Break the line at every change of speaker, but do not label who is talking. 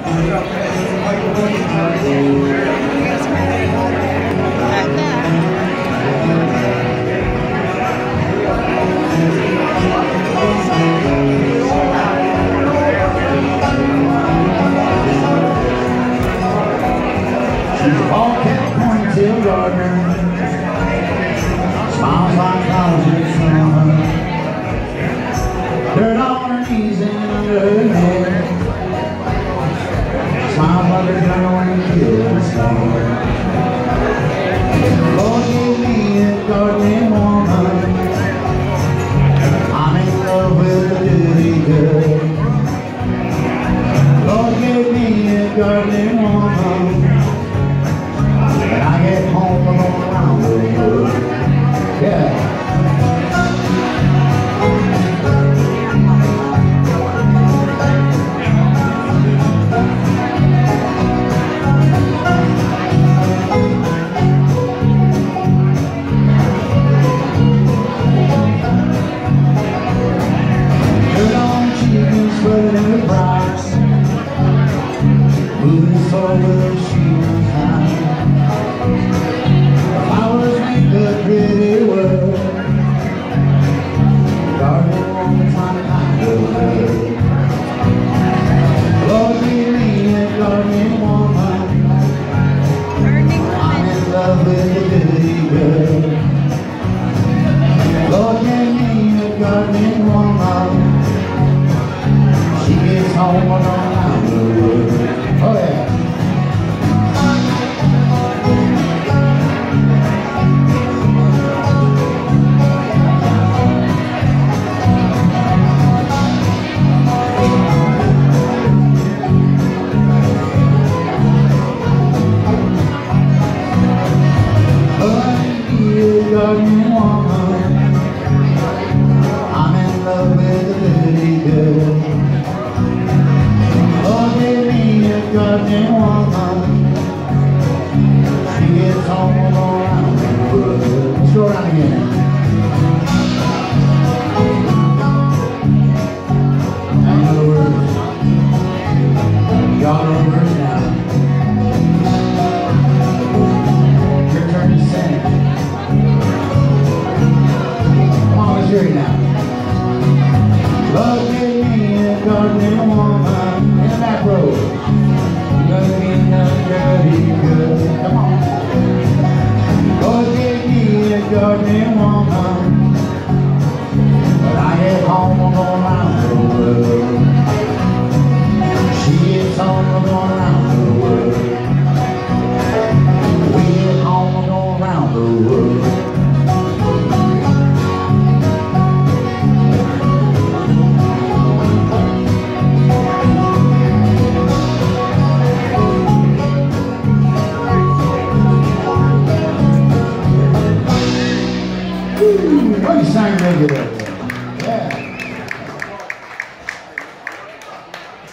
Smiles like college summer. Dirt on her knees and under her head. Smiles like her girl when he kills her. Lord gave me a gardening woman. I'm in love with a duty girl. Lord gave me a gardening woman. When I get home, I'm going around the world. Yeah. Good on chickens, spreading in the price. Moving forward, she was high. Flowers make the pretty world. Garden woman's my kind of girl. Lord, give me a gardening woman. I'm in love with a duty girl. Lord, give me a gardening woman. She gets home around the world. Oh yeah. Gardening woman, I'm in love with a pretty girl. Lord, give me a gardening woman. She gets home around the world. Let's go around again. I know the words. Y'all know the words now. Your turn to sing. Now. Lord, give me a gardening woman in the back row. Love me a dirty girl. Come on. Lord, give me a gardening woman. When I get home, I'm going around the world. She gets home, I'm going around the world. We get home, I'm going around the world. Oh, you sang regular.